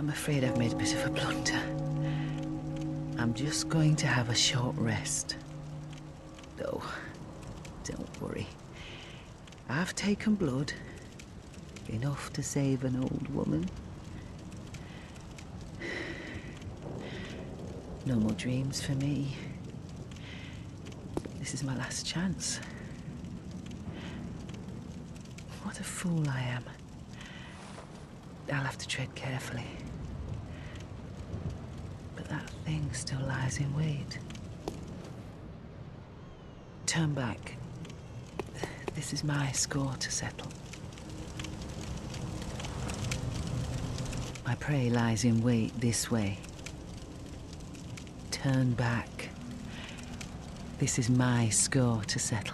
I'm afraid I've made a bit of a blunder. I'm just going to have a short rest. Though, don't worry. I've taken blood. Enough to save an old woman. No more dreams for me. This is my last chance. What a fool I am. I'll have to tread carefully. But that thing still lies in wait. Turn back. This is my score to settle. My prey lies in wait this way. Turn back. This is my score to settle.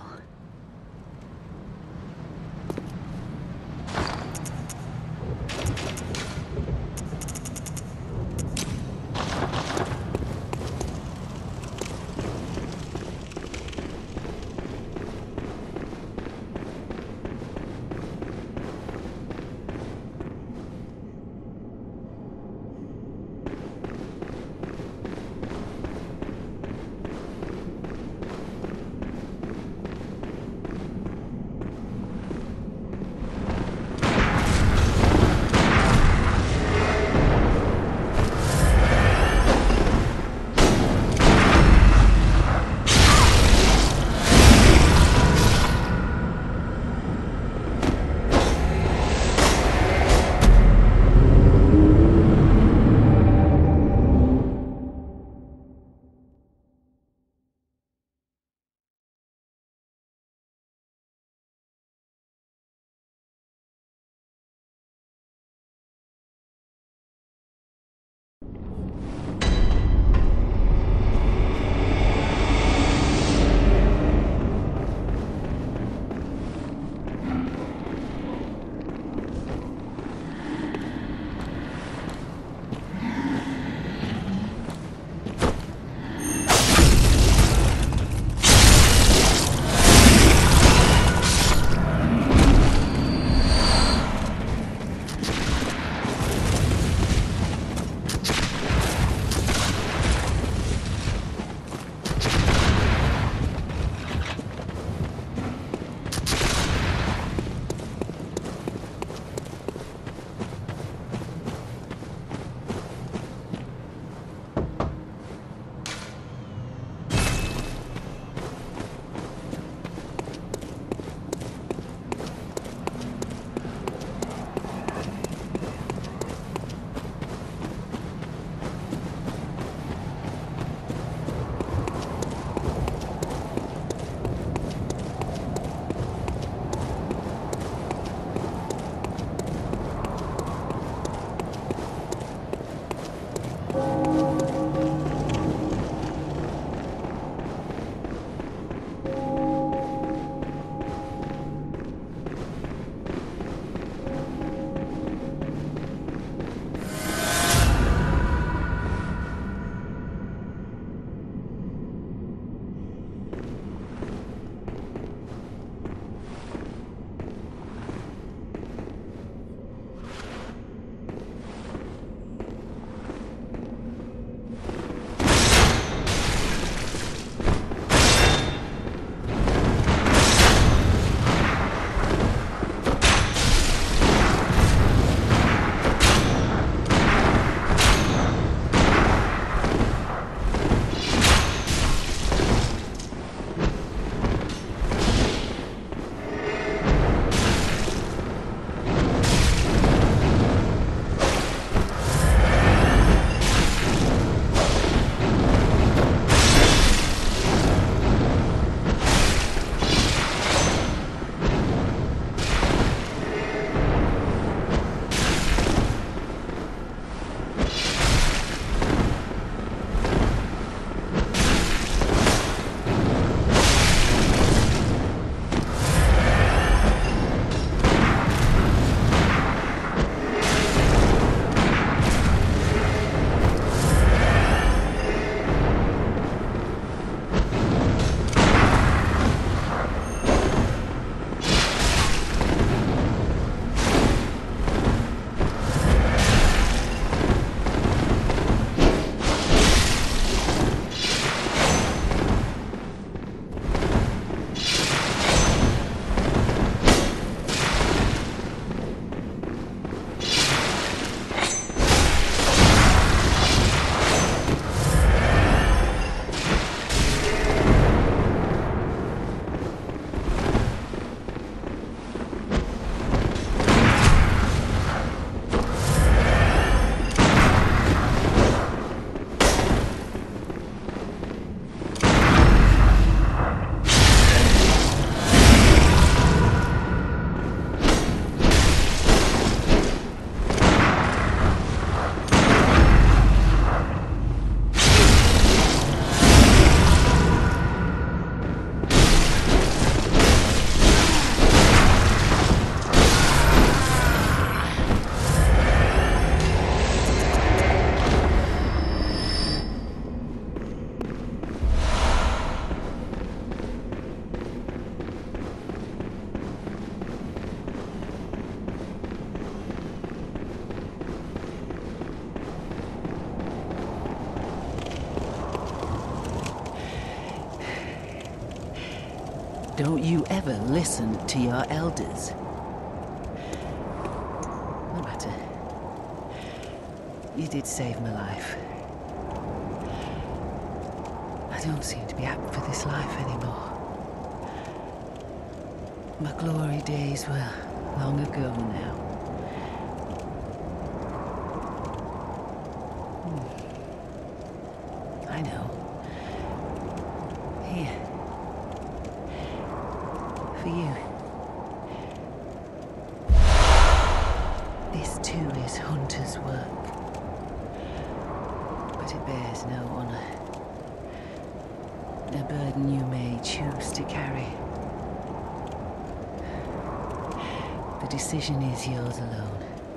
Don't you ever listen to your elders. No matter. You did save my life. I don't seem to be apt for this life anymore. My glory days were long ago now. I know. Here. For you. This too is hunter's work. But it bears no honor. A burden you may choose to carry. The decision is yours alone.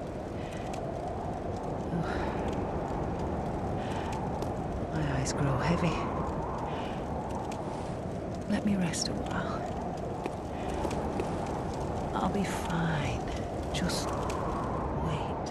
Oh. My eyes grow heavy. Let me rest a while. I'll be fine. Just wait.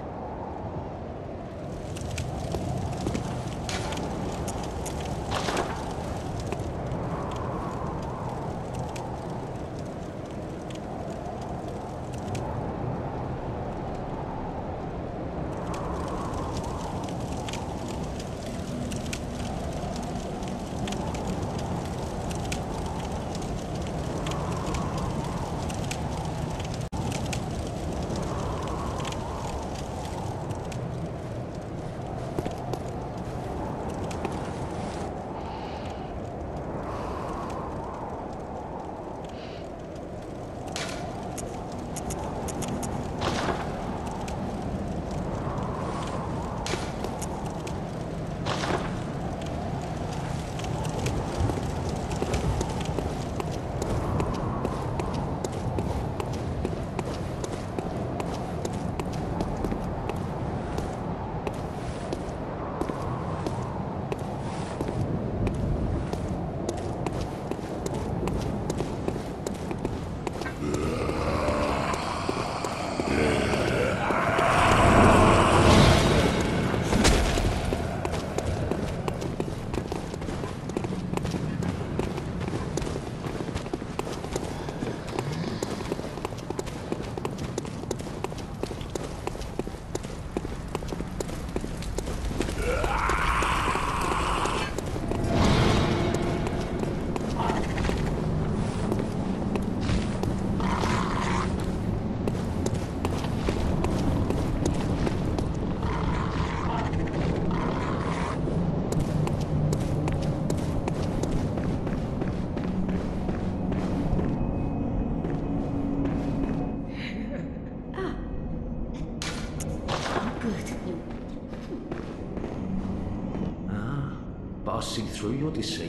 But I see through your deceit.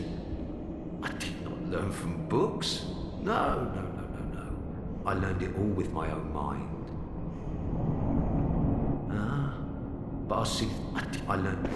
I did not learn from books. No. I learned it all with my own mind. But I see... I learned...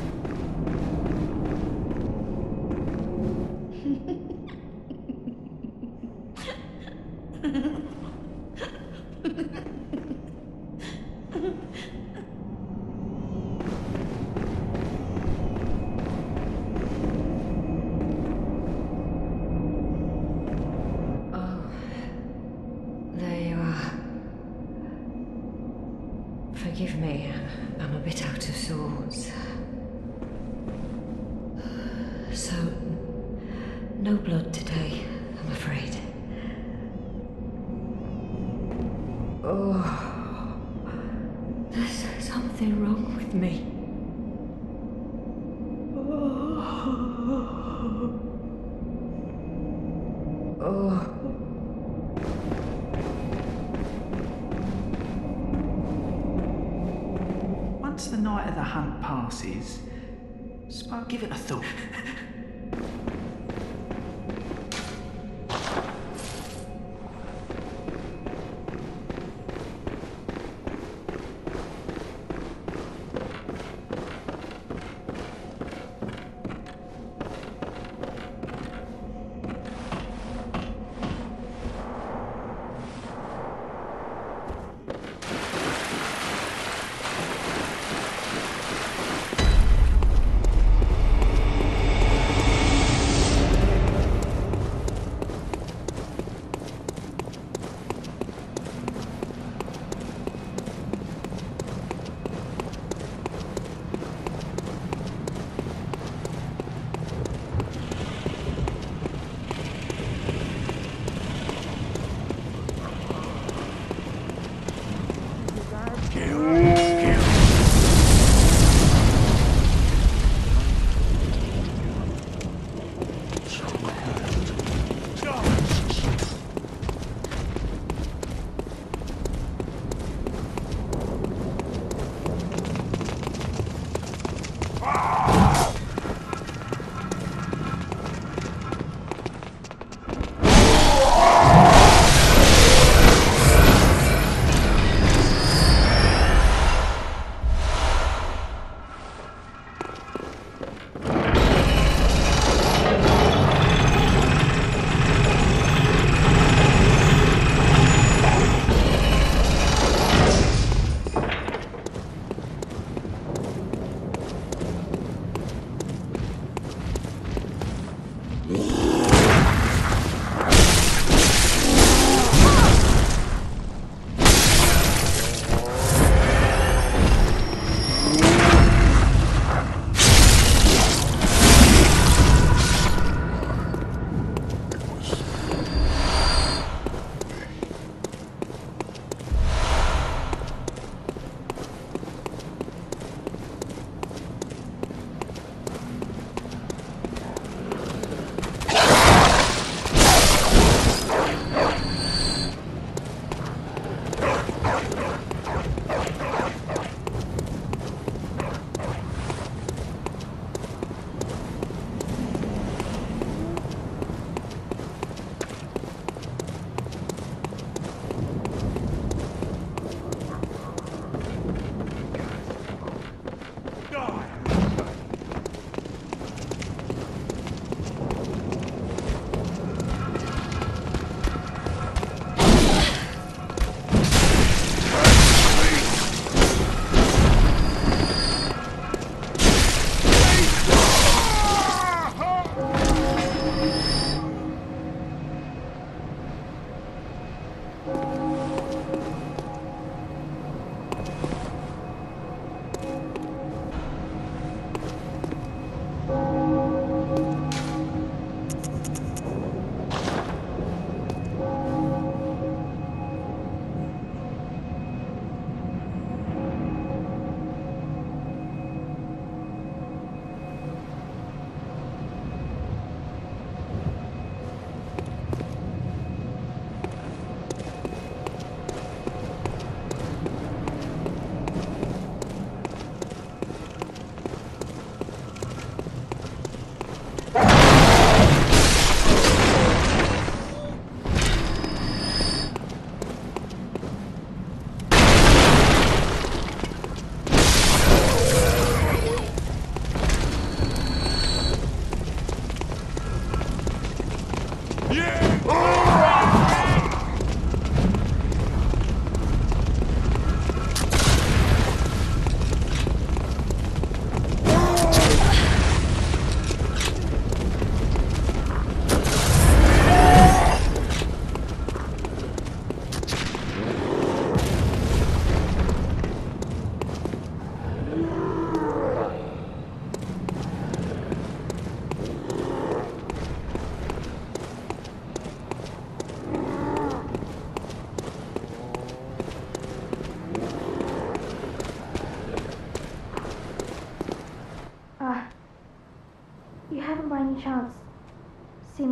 Forgive me, I'm a bit out of sorts. So, no blood today, I'm afraid. Oh, there's something wrong with me. Oh. Once the night of the hunt passes, suppose give it a thought.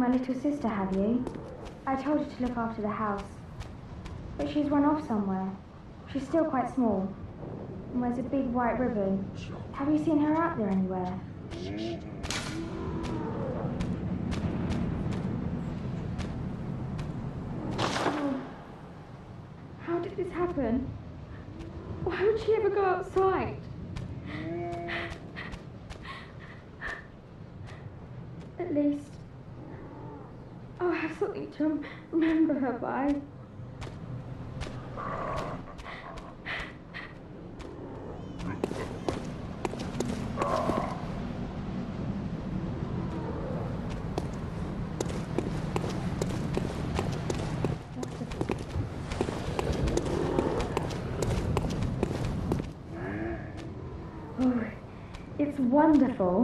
my little sister, have you? I told her to look after the house. But she's run off somewhere. She's still quite small. And wears a big white ribbon. Have you seen her out there anywhere? Oh. How did this happen? Why would she ever go outside? At least I'll have something to remember her by. Oh, it's wonderful.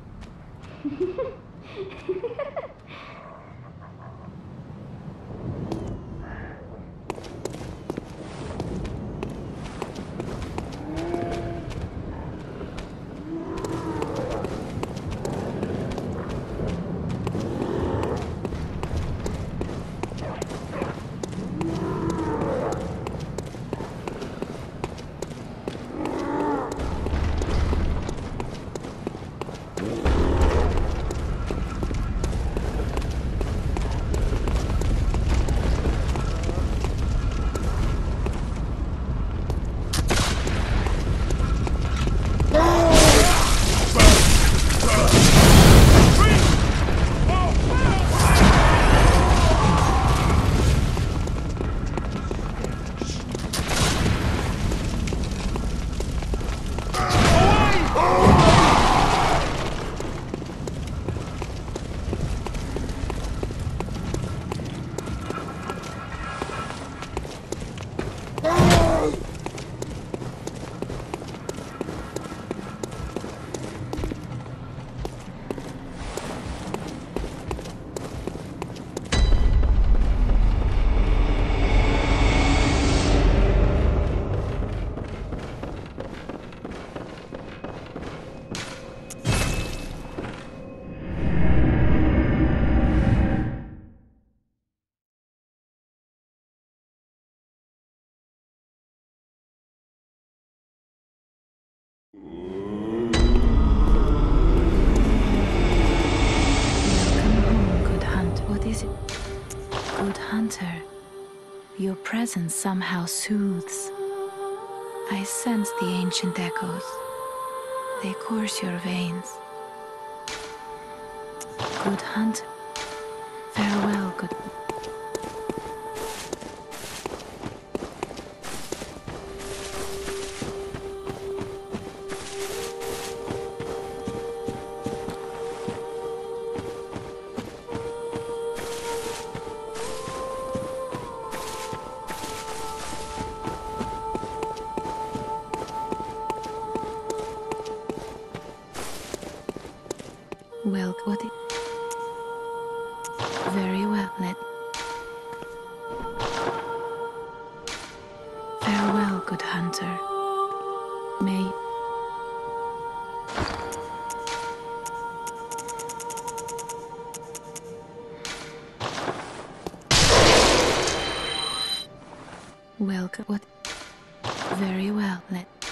Good hunter, your presence somehow soothes. I sense the ancient echoes. They course your veins. Good hunter, farewell, good... Well, what it... Very well, Farewell, good hunter. May... Welcome, what... Very well,